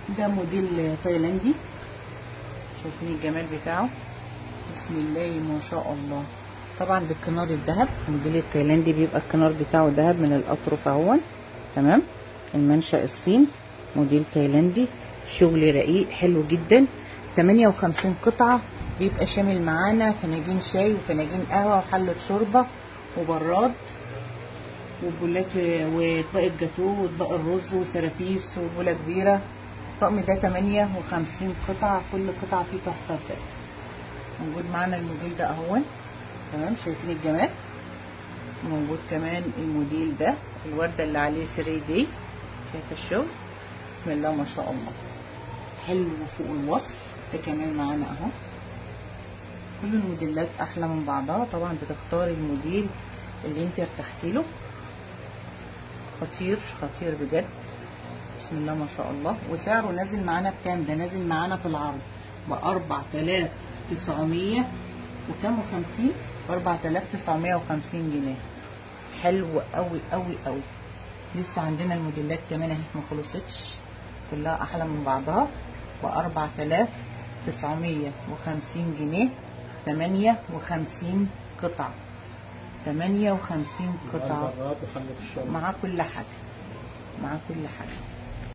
ده موديل تايلاندي، شايفين الجمال بتاعه، بسم الله ما شاء الله. طبعا بالكنار الذهب، الموديل التايلاندي بيبقى الكنار بتاعه ذهب من الاطراف اهون. تمام. المنشأ الصين، موديل تايلاندي، شغل رقيق حلو جدا. 58 قطعة، بيبقى شامل معانا فناجين شاي وفناجين قهوة وحلة شوربة وبراد وبولات واطباق الجاتوه واطباق الرز وسرافيس وبولة كبيرة. الطقم ده 58 قطعة، كل قطعة فيه تحفة كده. موجود معانا الموديل ده اهون. تمام، شايفين الجمال. موجود كمان الموديل ده، الوردة اللي عليه 3D، شايفة الشغل، بسم الله ما شاء الله، حلو فوق الوصف. ده كمان معانا اهو. كل الموديلات احلى من بعضها، طبعا بتختاري الموديل اللي انت ارتحتي له. خطير خطير بجد، بسم الله ما شاء الله. وسعره نازل معانا بكام؟ ده نازل معانا في العرض ب 4900 وكام و50، 4950 جنيه. حلو قوي قوي قوي. لسه عندنا الموديلات كمان اهي ما خلصتش، كلها احلى من بعضها ب 4950 جنيه. 58 قطعة، 58 قطعة مع كل حاجة، مع كل حاجة.